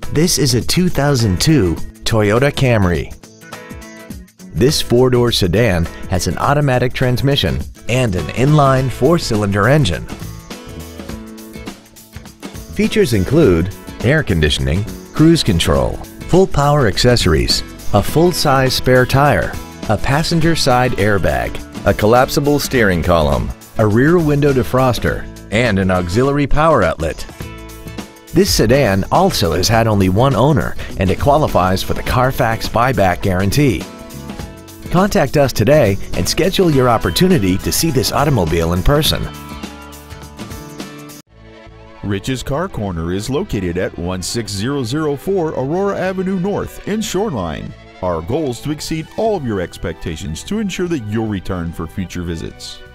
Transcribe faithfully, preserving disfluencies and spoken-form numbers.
This is a two thousand two Toyota Camry. This four-door sedan has an automatic transmission and an inline four-cylinder engine. Features include air conditioning, cruise control, full power accessories, a full-size spare tire, a passenger side airbag, a collapsible steering column, a rear window defroster, and an auxiliary power outlet. This sedan also has had only one owner and it qualifies for the Carfax buyback guarantee. Contact us today and schedule your opportunity to see this automobile in person. Rich's Car Corner is located at one six zero zero four Aurora Avenue North in Shoreline. Our goal is to exceed all of your expectations to ensure that you'll return for future visits.